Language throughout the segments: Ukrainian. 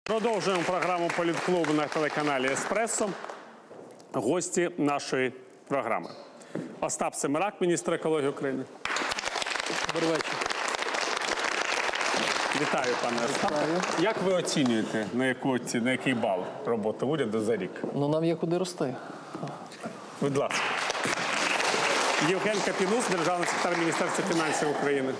Продовжуємо програму «Політклубу» на телеканалі «Еспресо». Гості нашої програми. Остап Семерак, міністр екології України. Добрий вечір. Вітаю, пане Остап. Як ви оцінюєте, на який бал роботи уряду за рік? Ну, нам є куди рости. Будь ласка. Євген Капінус, державний секретар Міністерства фінансів України.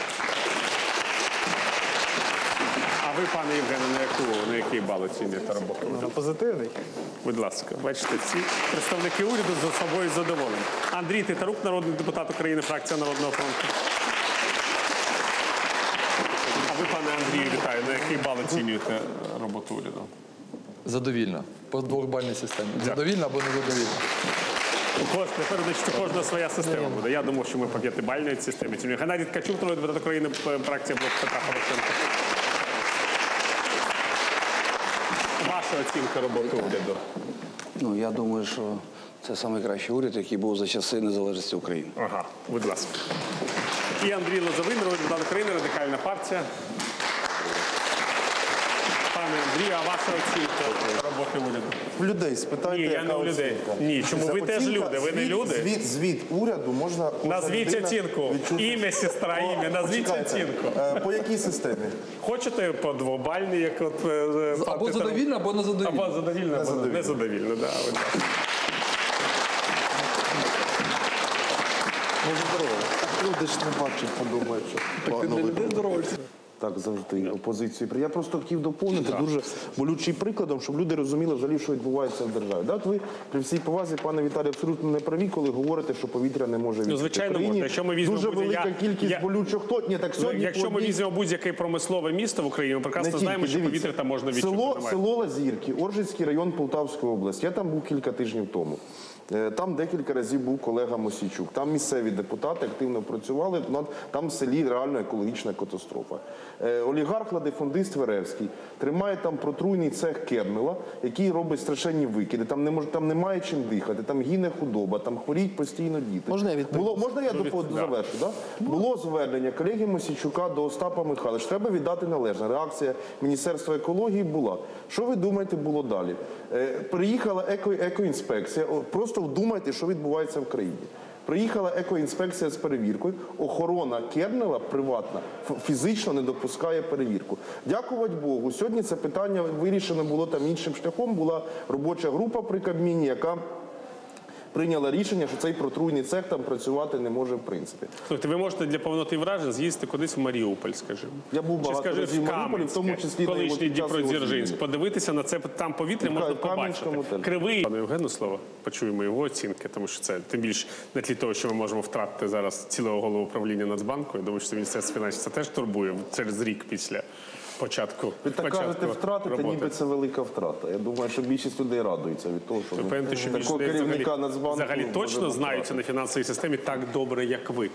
А ви, пане Євгене, на який бал оцінюєте роботу? На позитивний. Будь ласка, бачите, всі представники уряду за собою задоволені. Андрій Титарук, народний депутат України, фракція Народного фронту. А ви, пане Андрію, вітаю, на який бал оцінюєте роботу уряду? Задовільно. По двохбальній системі. Задовільно або незадовільно? Тепер, значить, у кожного своя система буде. Я думав, що ми по п'ятибальній системі. Геннадій Ткачук, народний депутат України, фракція Блок Петра Порошенка. Ваша оцінка роботи уряду? Ну, я думаю, що це найкращий уряд, який був за часи незалежності України. Ага, будь ласка. І Андрій Лозовий, народний депутат України, Радикальна партія. Пане Андрію, а ваша оцінка роботи уряду? В людей спитайте, Ні, я не у людей. Ні, чому? Ви теж люди, ви не люди? Звіт уряду можна... Назвіть оцінку. Відчути... Ім'я, сестра, ім'я. Назвіть оцінку. По якій системі? Хочете по двобальній, як от... Або задовільно, або незадовільно. Або задовільно, або незадовільно, да. Може, здорово. Люди ж не бачать, подумають, що... Так ти для людей здоровишся. Так завжди опозицію. Я просто хотів доповнити дуже болючим прикладом, щоб люди розуміли взагалі, що відбувається в державі. Так, ви при всій повазі, пане Віталій, абсолютно не праві, коли говорите, що повітря не може відчути. Ну, звичайно, можна. Якщо ми візьмемо дуже велика кількість болючих точок. Ні, так сьогодні якщо ми візьмемо будь-яке промислове місто в Україні, ми прекрасно знаємо, що повітря там можна відчути. Село Лазірки, Оржицький район Полтавської області. Я там був кілька тижнів тому. Там декілька разів був колега Мосійчук. Там місцеві депутати активно працювали. Там в селі реально екологічна катастрофа. Олігарх латифундист Веревський тримає там протруйний цех Кернела, який робить страшенні викиди. Там немає чим дихати, там гине худоба, там хворіють постійно діти. Можна я відповім? Можна я завершу? Да? Було звернення колеги Мосійчука до Остапа Михайловича. Треба віддати належне. Реакція Міністерства екології була. Що ви думаєте було далі? Приїхала екоінспекція. Просто вдумайте, що відбувається в країні. Приїхала екоінспекція з перевіркою, охорона Кернела приватна фізично не допускає перевірку. Дякувати Богу, сьогодні це питання вирішено було там іншим шляхом, була робоча група при Кабміні, яка прийняла рішення, що цей протруйний цех там працювати не може в принципі. Слухайте, ви можете для повноти вражень з'їздити кудись в Маріуполь, скажімо. Я був багато разів в Маріуполі, в тому числі на його колишній Дніпродзержинськ. Подивитися на це, там повітря можна побачити. Кривий. Пане Євгену слово, почуємо його оцінки, тому що це тим більше на тлі того, що ми можемо втратити зараз цілого голову управління Нацбанку. Я думаю, що Міністерство фінансів це теж турбує через рік після початку. Ви так кажете, втратити, ніби це велика втрата. Я думаю, що більшість людей радується від того, що такого керівника Нацбанку... Взагалі точно знаються на фінансовій системі так добре, як ви?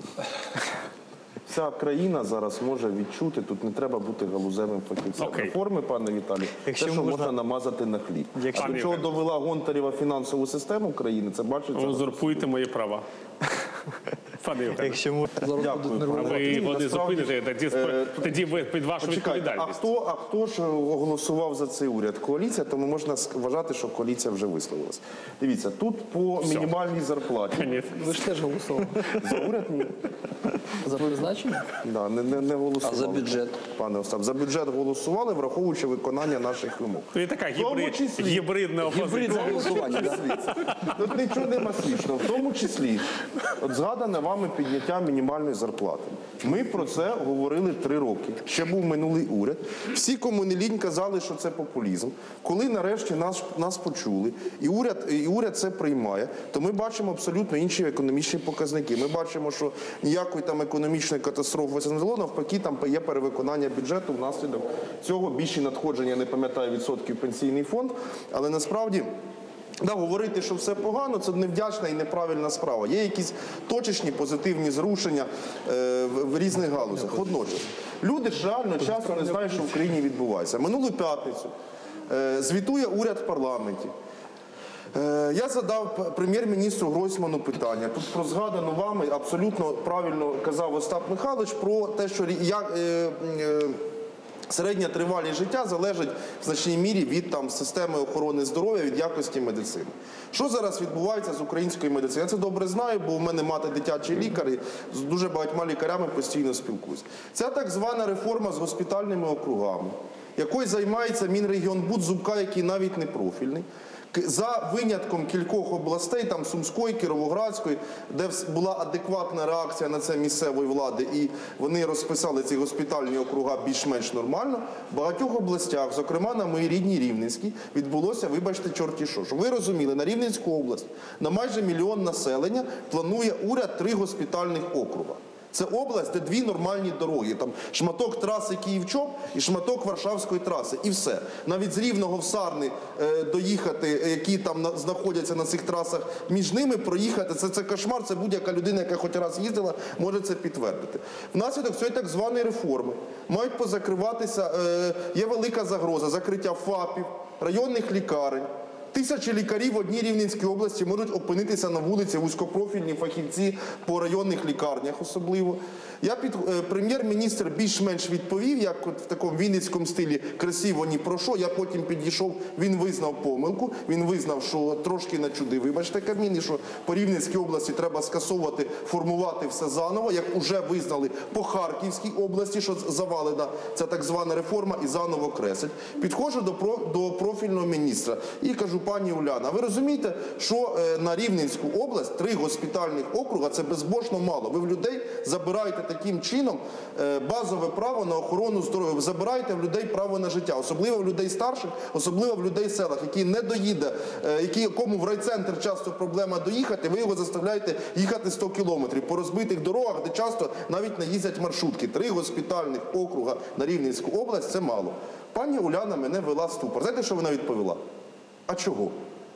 Вся країна зараз може відчути, тут не треба бути галузевим фахівцем. Реформи, пане Віталій, те, що можна намазати на хліб. А до чого довела Гонтарєва фінансову систему країни, це бачиться... Узурпуйте мої права. Пане Євгене. Ви вони зупините, тоді ви під вашу відповідальність. А хто ж голосував за цей уряд? Коаліція, тому можна вважати, що коаліція вже висловилась. Дивіться, тут по мінімальній зарплаті. Ви ж теж голосували. За уряд ні. За призначення? Да, не голосували. А за бюджет? Пане Остап, за бюджет голосували, враховуючи виконання наших вимог. І така гібридна опозиція. Тут нічого нема смішного. В тому числі, от згадане вами підняття мінімальної зарплати. Ми про це говорили 3 роки. Ще був минулий уряд. Всі кому не лінь казали, що це популізм. Коли нарешті нас почули, і уряд це приймає, то ми бачимо абсолютно інші економічні показники. Ми бачимо, що ніякої там економічної катастрофи це не було, навпаки, там є перевиконання бюджету внаслідок цього, більші надходження, я не пам'ятаю відсотків, пенсійний фонд, але насправді говорити, що все погано, це невдячна і неправильна справа. Є якісь точечні позитивні зрушення в різних галузях. Водночас, люди ж реально часто не знають, що в країні відбувається. Минулу п'ятницю звітує уряд в парламенті. Я задав прем'єр-міністру Гройсману питання. Тут про згадану вами абсолютно правильно казав Остап Михайлович про те, що середня тривалість життя залежить в значній мірі від системи охорони здоров'я, від якості медицини. Що зараз відбувається з українською медициною? Я це добре знаю, бо в мене мати дитячий лікар і з дуже багатьма лікарями постійно спілкуюсь. Ця так звана реформа з госпітальними округами, якою займається Мінрегіонбуд Зубка, який навіть не профільний, за винятком кількох областей, там Сумської, Кіровоградської, де була адекватна реакція на це місцевої влади, і вони розписали ці госпітальні округа більш-менш нормально, в багатьох областях, зокрема на моїй рідній Рівненській, відбулося, вибачте, чорті що. Щоб ви розуміли, на Рівненську область на майже 1 мільйон населення планує уряд 3 госпітальних округа. Це область, де 2 нормальні дороги. Там шматок траси Київ-Чоп і шматок Варшавської траси. І все. Навіть з Рівного в Сарни доїхати, які там знаходяться на цих трасах, між ними проїхати, це кошмар, це будь-яка людина, яка хоч раз їздила, може це підтвердити. Внаслідок цієї так званої реформи мають позакриватися, є велика загроза закриття ФАПів, районних лікарень. Тисячі лікарів в одній Рівненській області можуть опинитися на вулиці, вузькопрофільні фахівці по районних лікарнях особливо. Прем'єр-міністр більш-менш відповів, як в такому вінницькому стилі красиво ні про що. Я потім підійшов, він визнав помилку, він визнав, що трошки начудив, вибачте, Кабмін, і що по Рівненській області треба скасовувати, формувати все заново, як уже визнали по Харківській області, що завалена ця так звана реформа і заново креслять. Підходжу до профільного міністра і кажу: пані Уляна, ви розумієте, що на Рівненську область 3 госпітальних округа – це безбожно мало. Ви в людей забираєте таким чином базове право на охорону здоров'я, ви забираєте в людей право на життя, особливо в людей старших, особливо в людей в селах, який не доїде, якому в райцентр часто проблема доїхати, ви його заставляєте їхати 100 кілометрів по розбитих дорогах, де часто навіть не їздять маршрутки. 3 госпітальних округа на Рівненську область – це мало. Пані Уляна мене вела в ступор. Знаєте, що вона відповіла? А чого?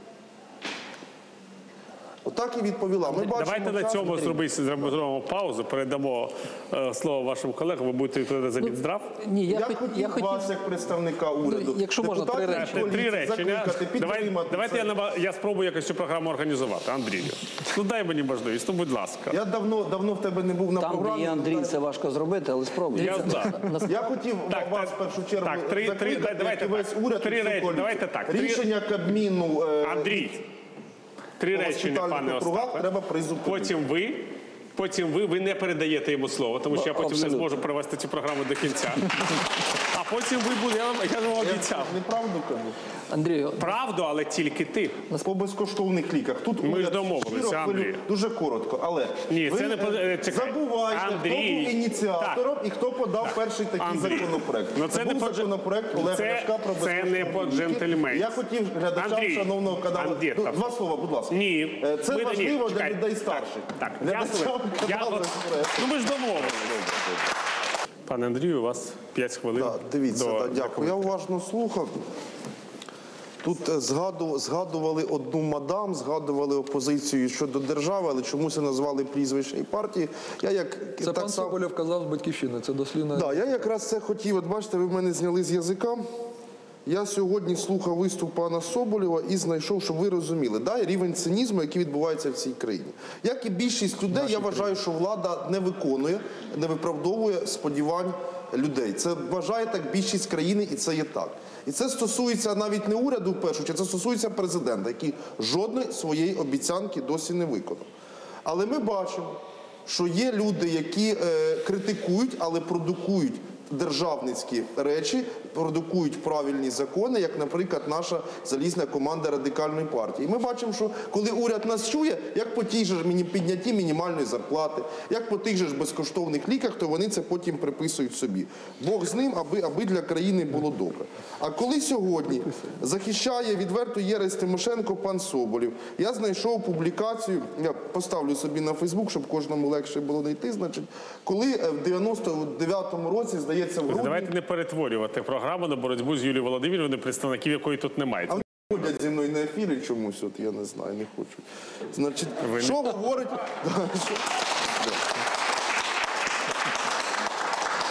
Отак і відповіла. Ми бачимо, давайте на цьому зробимо паузу, передамо слово вашим колегам, ви будете відповідати за Мінздрав. Ні, я хотів вас, як представника уряду, якщо можна, 3 речення. 3 речення. Давайте я спробую якось цю програму організувати. Андрію, ну дай мені можливість, ну будь ласка. Я давно в тебе не був на програмі. Там, де є Андрій, це важко зробити, але спробуй. Я хотів вас в першу чергу закликати, весь уряд, рішення Кабміну. Андрій. 3 речення, пане Остапе. Треба призупинити. Потім ви не передаєте йому слово, тому що я потім не зможу провести цю програму до кінця. А потім ви будете, я вам обіцяв. Неправду кажу. Андрію, Правду, але тільки ти. По безкоштовних ліках. Тут ми ж домовилися, Андрій. Дуже коротко, але ні, ви це не забувайте, Андрій. хто був ініціатором і хто подав перший такий законопроект. Ну, це був законопроект Олега Ляшка про безкоштовні ліки. Це не по-джентльменськи. Я хотів глядачам шановного каналу... Два слова, будь ласка. Ні. Це важливо для людей старших. Так, Ну ми ж домовилися. Пане Андрію, у вас 5 хвилин. Дивіться, дякую. Я уважно слухав. Тут згадували одну мадам, згадували опозицію щодо держави, але чомусь назвали прізвище і партії. Це пан Соболєв казав з «Батьківщини», це дослівно. Так, я якраз це хотів. От бачите, ви в мене зняли з язика. Я сьогодні слухав виступ пана Соболєва і знайшов, щоб ви розуміли, рівень цинізму, який відбувається в цій країні. Як і більшість людей, я вважаю, що влада не виконує, не виправдовує сподівань людей. Це вважає так більшість країни, і це є так. І це стосується навіть не уряду в першу чергу, це стосується президента, який жодної своєї обіцянки досі не виконав. Але ми бачимо, що є люди, які критикують, але продукують державницькі речі, продукують правильні закони, як, наприклад, наша залізна команда Радикальної партії. І ми бачимо, що коли уряд нас чує, як по тій же піднятті мінімальної зарплати, як по тих же безкоштовних ліках, то вони це потім приписують собі. Бог з ним, аби для країни було добре. А коли сьогодні захищає відверто єресь Тимошенко пан Соболєв, я знайшов публікацію, я поставлю собі на Фейсбук, щоб кожному легше було знайти, значить, коли в 99-му році, здається, в грудні... Давайте не перетворювати програму на боротьбу з Юлією Володимирівною, представників якої тут немає. А вони ходять зі мною на ефірі чомусь, от я не знаю, не хочу. Значить, що говорить...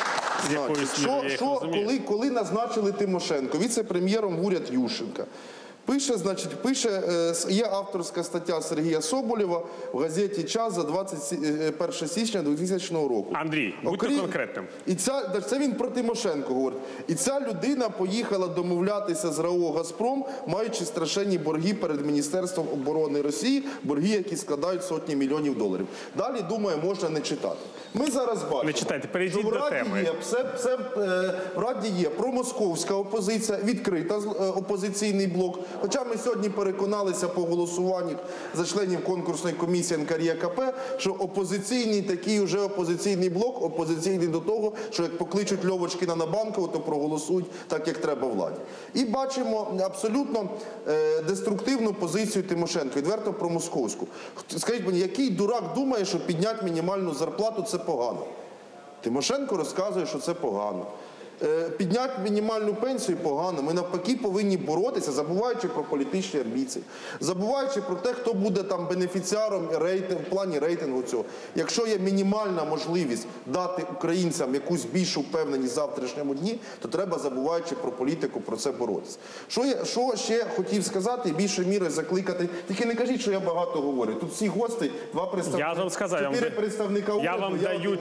Коли Коли назначили Тимошенко, віце-прем'єром в уряд Ющенка, Є авторська стаття Сергія Соболєва в газеті «Час» за 21 січня 2000 року. Андрій, будьте конкретним. І це він про Тимошенко говорить. І ця людина поїхала домовлятися з РАО «Газпром», маючи страшенні борги перед Міністерством оборони Росії, борги, які складають сотні мільйонів доларів. Далі, думаю, можна не читати. Ми зараз бачимо, Не читайте, перейдіть що в до Раді теми. в Раді є промосковська опозиція, відкрита опозиційний блок. Хоча ми сьогодні переконалися по голосуванню за членів конкурсної комісії НКРЕКП, що опозиційний такий вже опозиційний блок, опозиційний до того, що як покличуть Льовочкіна на Банкову, то проголосують так, як треба владі. І бачимо абсолютно деструктивну позицію Тимошенко, відверто промосковську. Скажіть мені, який дурак думає, що підняти мінімальну зарплату – це погано? Тимошенко розказує, що це погано. Підняти мінімальну пенсію погано. Ми навпаки повинні боротися, забуваючи про політичні амбіції, забуваючи про те, хто буде там бенефіціаром в плані рейтингу цього. Якщо є мінімальна можливість дати українцям якусь більшу впевненість в завтрашньому дні, то треба, забуваючи про політику, про це боротися. Що ще хотів сказати і більшою мірою закликати? Тільки не кажіть, що я багато говорю. Тут всі гості, 2 представника, Я вам сказав, 4 представника уряду. я вам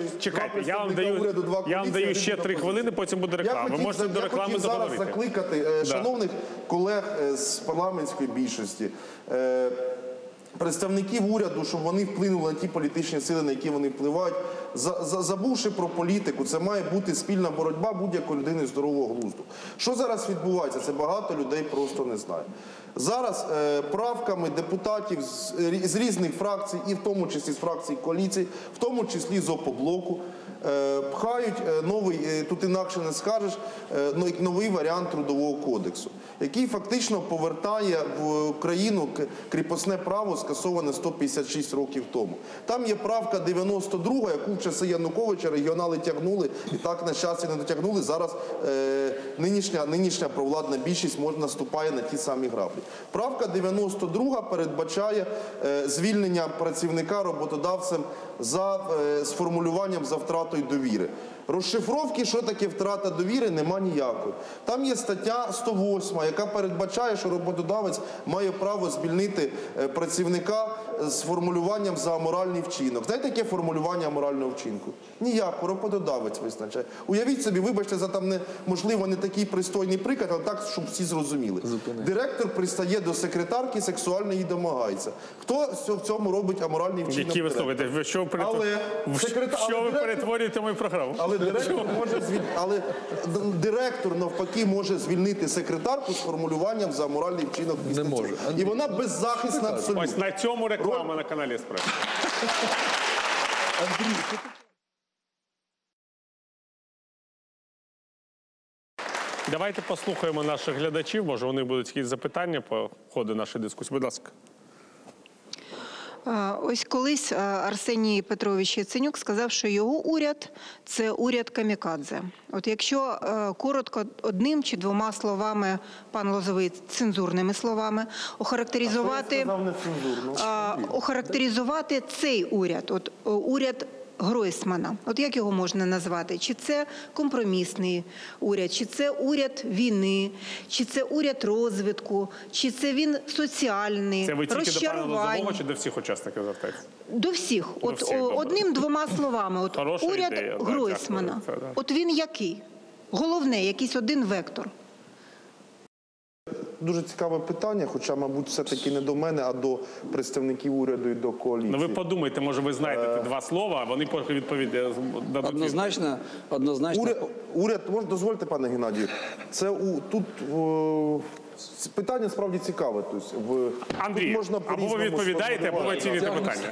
даю ще 3 хвилини, потім буде реклама. Ви можете до реклами я хотів зараз договорити. закликати шановних колег з парламентської більшості, представників уряду, щоб вони вплинули на ті політичні сили, на які вони впливають. Забувши про політику, це має бути спільна боротьба будь-якої людини здорового глузду. Що зараз відбувається? Це багато людей просто не знає. Зараз правками депутатів з різних фракцій, і в тому числі з фракцій коаліції, в тому числі з Опоблоку, пхають новий, тут інакше не скажеш, новий варіант Трудового кодексу, який фактично повертає в Україну кріпосне право, скасоване 156 років тому. Там є правка 92, яку в часи Януковича регіонали тягнули, і так, на щастя, не дотягнули. Зараз нинішня провладна більшість наступає на ті самі граблі. Правка 92 передбачає звільнення працівника роботодавцем з формулюванням «за втратою довіри». Розшифровки, що таке втрата довіри, нема ніякої. Там є стаття 108, яка передбачає, що роботодавець має право звільнити працівника з формулюванням «за аморальний вчинок». Знаєте, яке формулювання аморального вчинку? Ніяко, роботодавець визначає. Уявіть собі, вибачте за там, можливо, не такий пристойний приклад, але так, щоб всі зрозуміли. Директор пристає до секретарки, сексуально її домагається. Хто в цьому робить аморальний вчинок? Які ви слухаєте? Що ви перетворюєте мою програму? Директор навпаки може звільнити секретарку з формулюванням «за аморальний вчинок». Не може. І вона беззахисна абсолютно. Ось на цьому реклама на каналі «Еспресо». Давайте послухаємо наших глядачів. Може, у них будуть якісь запитання по ходу нашої дискусії. Будь ласка. Ось колись Арсеній Петрович Яценюк сказав, що його уряд – це уряд камікадзе. От якщо коротко одним чи 2 словами, пан Лозовий, цензурними словами, охарактеризувати цей уряд, от уряд Гройсмана. От як його можна назвати? Чи це компромісний уряд, чи це уряд війни, чи це уряд розвитку, чи це він соціальний, Це ви тільки до пана розчарувань? Лозового чи до всіх учасників звертаєтеся? До всіх. От всіх, добре. одним-двома словами. От Хороша уряд ідея, да, Гройсмана. дякую, це, да. От він який? Головне, якийсь один вектор. Дуже цікаве питання, хоча, мабуть, все-таки не до мене, а до представників уряду і до коаліції. Ну ви подумайте, може ви знаєте 2 слова, вони поки відповіді дадуть. Однозначно. Уряд, дозвольте, пане Геннадію, тут питання справді цікаве. Тобто, Андрій, або ви відповідаєте, або ви оцінюєте питання.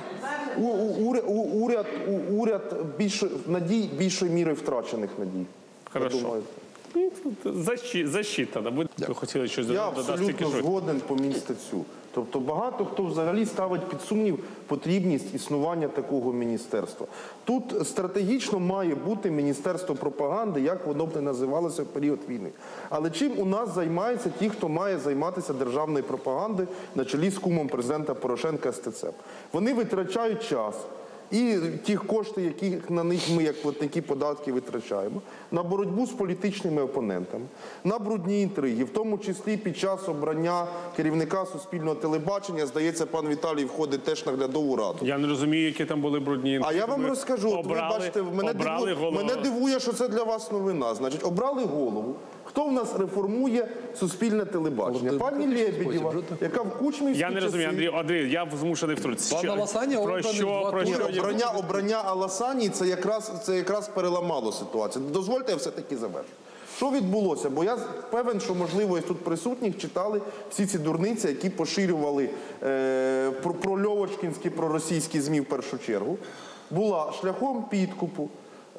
Уряд більшої міри втрачених надій. Хорошо. Засчитано. Ви хотіли щось Я додати? абсолютно згоден по містецю. Тобто багато хто взагалі ставить під сумнів потрібність існування такого міністерства. Тут стратегічно має бути міністерство пропаганди, як воно б не називалося в період війни. Але чим у нас займаються ті, хто має займатися державною пропагандою на чолі з кумом президента Порошенка Стецем? Вони витрачають час і ті кошти, які на них ми, як платники податків, витрачаємо, на боротьбу з політичними опонентами, на брудні інтриги, в тому числі під час обрання керівника Суспільного телебачення, здається, пан Віталій входить теж в наглядову раду. Я не розумію, які там були брудні інтриги. А я вам розкажу. От ви бачите, мене дивує, що це для вас новина. Значить, обрали голову. Хто в нас реформує Суспільне телебачення? Пані Лебедєва, яка в кучмівські Я не розумію, Андрій, я змушений втрутитися. Пан Аласанія Про обраний що? два тури. Обрання Аласанії це якраз переламало ситуацію. Дозвольте, я все-таки завершу. Що відбулося? Бо я певен, що, можливо, і тут присутніх читали всі ці дурниці, які поширювали про льовочкінські, проросійські ЗМІ в першу чергу. Була шляхом підкупу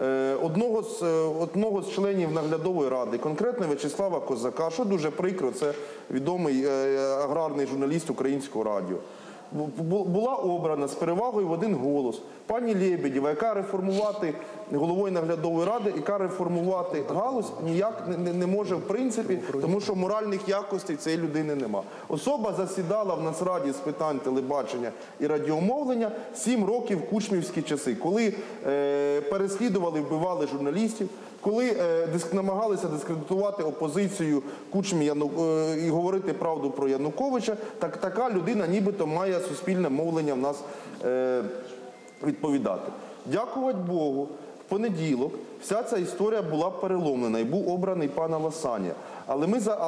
одного з членів наглядової ради, конкретно В'ячеслава Козака, що дуже прикро, це відомий аграрний журналіст Українського радіо. Була обрана з перевагою в один голос пані Лебедєва, яка реформувати головою наглядової ради, яка реформувати галузь ніяк не може в принципі, тому що моральних якостей цієї людини нема. Особа засідала в Нацраді з питань телебачення і радіомовлення 7 років в кучмівські часи, коли переслідували, вбивали журналістів, коли намагалися дискредитувати опозицію Кучмі і говорити правду про Януковича, така людина нібито має суспільне мовлення в нас відповідати. Дякувати Богу, в понеділок вся ця історія була переломлена і був обраний пан Аласанія. Але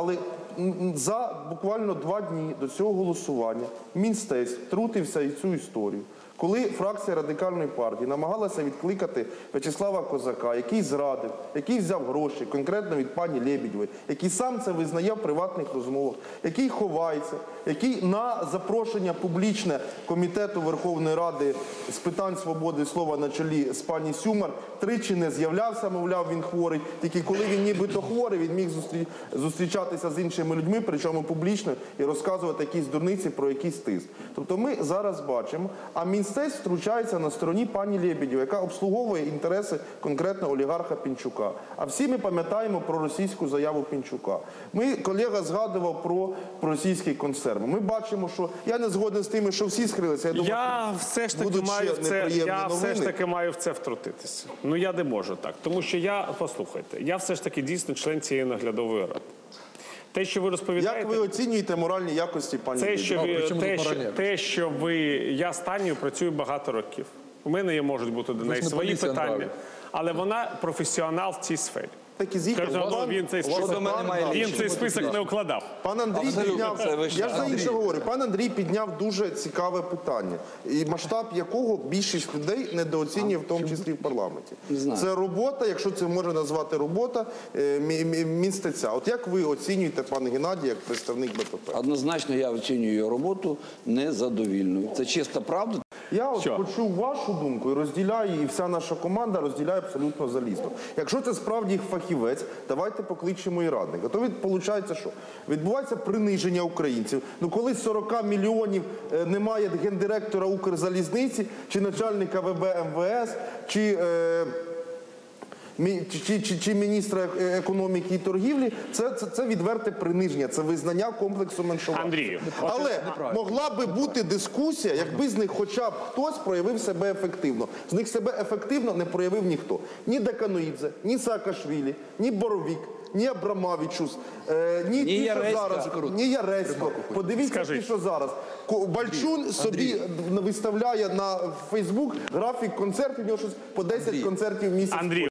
за буквально 2 дні до цього голосування Мінстець втрутився і цю історію. Коли фракція Радикальної партії намагалася відкликати В'ячеслава Козака, який зрадив, який взяв гроші, конкретно від пані Лебедєвої, який сам це визнає в приватних розмовах, який ховається, який на запрошення публічне Комітету Верховної Ради з питань свободи слова на чолі з пані Сюмар тричі не з'являвся, мовляв, він хворий. Тільки коли він нібито хворий, він міг зустрічатися з іншими людьми, причому публічно, і розказувати якісь дурниці про якийсь тиск. Тобто ми зараз бачимо, а Мінстець втручається на стороні пані Лебедєвої, яка обслуговує інтереси конкретно олігарха Пінчука. А всі ми пам'ятаємо про російську заяву Пінчука. Колега згадував про російський консерв. Ми бачимо, що я не згоден з тими, що всі скрилися. Я думаю, Я все ж таки маю в це втрутитися. Ну я не можу так, тому що послухайте, я все ж таки дійсно член цієї наглядової ради. Те, що ви розповідаєте... Як ви оцінюєте моральні якості пані Лебедєвої? Я з Танією працюю багато років. У мене можуть бути до неї свої питання. Але вона професіонал в цій сфері. Так і він цей список не укладав. Пан Андрій підняв, я ж за інше говорю, пан Андрій підняв дуже цікаве питання, і масштаб якого більшість людей недооцінює, в тому числі в парламенті. Це робота, якщо це можна назвати робота, Мінстеця. От як ви оцінюєте, пане Геннадій, як представник БПП? Однозначно я оцінюю його роботу незадовільною. Це чиста правда. Я почув вашу думку і розділяю, і вся наша команда розділяє абсолютно залізно. Якщо це справді фахівець, давайте покличемо і радника. То виходить, що? Відбувається приниження українців. Ну коли з 40 мільйонів немає гендиректора Укрзалізниці, чи начальника ВБ МВС, чи міністра економіки і торгівлі, це відверте приниження, це визнання комплексу меншовартості. Андрію, але могла би бути дискусія, якби з них хоча б хтось проявив себе ефективно. З них себе ефективно не проявив ніхто. Ні Деканоїдзе, ні Саакашвілі, ні Боровік, ні Абрамавічус, ні ті, що зараз, ні Яресько. Подивіться, ті, що зараз. Бальчун собі виставляє на Фейсбук графік концертів, у нього щось по 10 концертів в місяць. Андрій,